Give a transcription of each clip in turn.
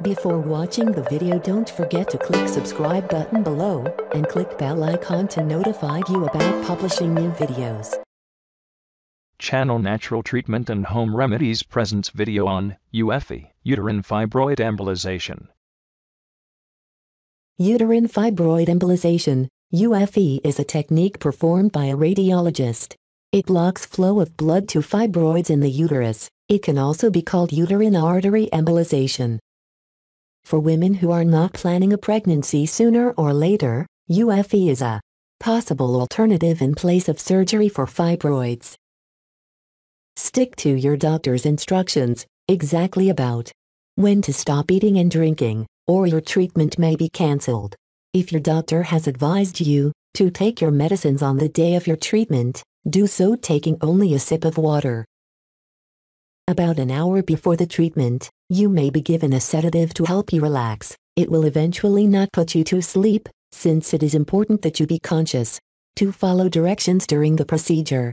Before watching the video, don't forget to click subscribe button below and click bell icon to notify you about publishing new videos. Channel Natural Treatment and Home Remedies presents video on UFE Uterine Fibroid Embolization. Uterine fibroid embolization, UFE, is a technique performed by a radiologist. It blocks flow of blood to fibroids in the uterus. It can also be called uterine artery embolization. For women who are not planning a pregnancy sooner or later, UFE is a possible alternative in place of surgery for fibroids. Stick to your doctor's instructions exactly about when to stop eating and drinking, or your treatment may be cancelled. If your doctor has advised you to take your medicines on the day of your treatment, do so taking only a sip of water. About an hour before the treatment, you may be given a sedative to help you relax. It will eventually not put you to sleep, since it is important that you be conscious to follow directions during the procedure.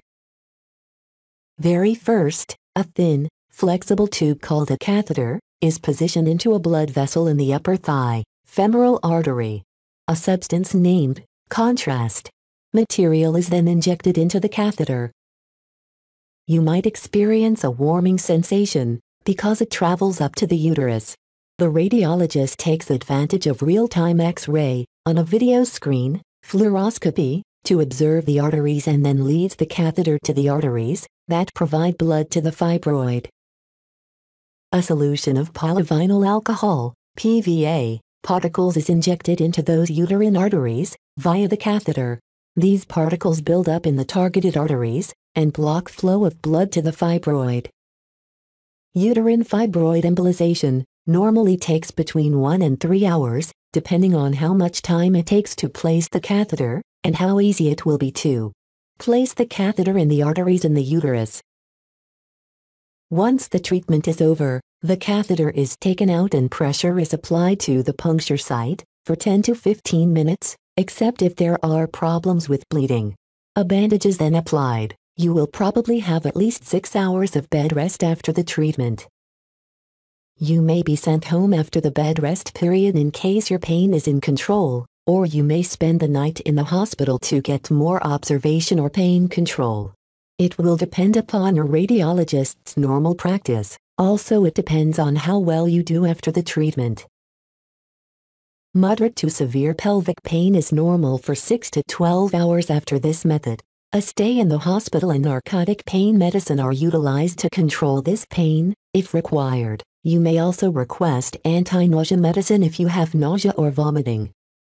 Very first, a thin, flexible tube called a catheter is positioned into a blood vessel in the upper thigh, femoral artery. A substance named contrast material is then injected into the catheter. You might experience a warming sensation because it travels up to the uterus. The radiologist takes advantage of real-time X-ray on a video screen, fluoroscopy, to observe the arteries and then leads the catheter to the arteries that provide blood to the fibroid. A solution of polyvinyl alcohol, PVA, particles is injected into those uterine arteries via the catheter. These particles build up in the targeted arteries and block flow of blood to the fibroid. Uterine fibroid embolization normally takes between 1 and 3 hours, depending on how much time it takes to place the catheter and how easy it will be to place the catheter in the arteries in the uterus. Once the treatment is over, the catheter is taken out and pressure is applied to the puncture site for 10 to 15 minutes, except if there are problems with bleeding. A bandage is then applied. You will probably have at least 6 hours of bed rest after the treatment. You may be sent home after the bed rest period in case your pain is in control, or you may spend the night in the hospital to get more observation or pain control. It will depend upon your radiologist's normal practice. Also, it depends on how well you do after the treatment. Moderate to severe pelvic pain is normal for 6 to 12 hours after this method. A stay in the hospital and narcotic pain medicine are utilized to control this pain, if required. You may also request anti-nausea medicine if you have nausea or vomiting.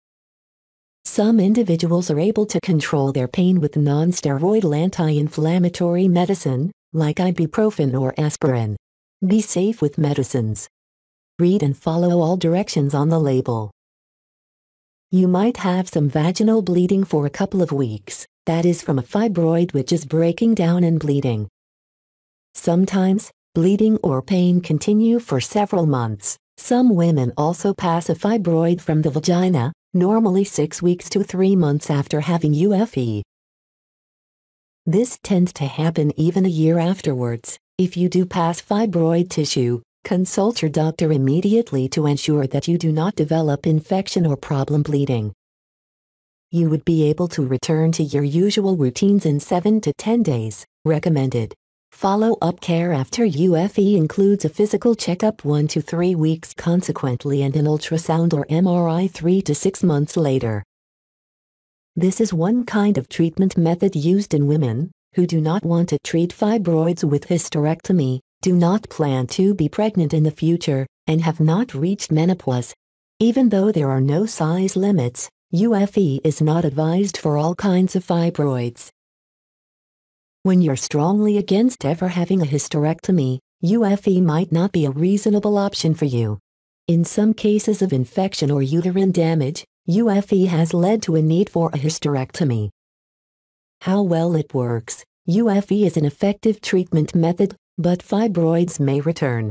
Some individuals are able to control their pain with non-steroidal anti-inflammatory medicine, like ibuprofen or aspirin. Be safe with medicines. Read and follow all directions on the label. You might have some vaginal bleeding for a couple of weeks. That is from a fibroid which is breaking down and bleeding. Sometimes, bleeding or pain continue for several months. Some women also pass a fibroid from the vagina, normally 6 weeks to 3 months after having UFE. This tends to happen even a year afterwards. If you do pass fibroid tissue, consult your doctor immediately to ensure that you do not develop infection or problem bleeding. You would be able to return to your usual routines in 7 to 10 days. Recommended follow-up care after UFE includes a physical checkup 1 to 3 weeks consequently and an ultrasound or MRI 3 to 6 months later. This is one kind of treatment method used in women who do not want to treat fibroids with hysterectomy, do not plan to be pregnant in the future, and have not reached menopause. Even though there are no size limits, UFE is not advised for all kinds of fibroids. When you're strongly against ever having a hysterectomy, UFE might not be a reasonable option for you. In some cases of infection or uterine damage, UFE has led to a need for a hysterectomy. How well it works. UFE is an effective treatment method, but fibroids may return.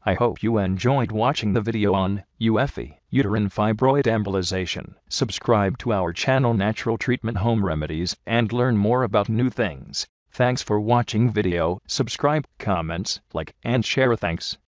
I hope you enjoyed watching the video on UFE Uterine Fibroid Embolization. Subscribe to our channel Natural Treatment Home Remedies and learn more about new things. Thanks for watching video. Subscribe, comments, like and share. Thanks.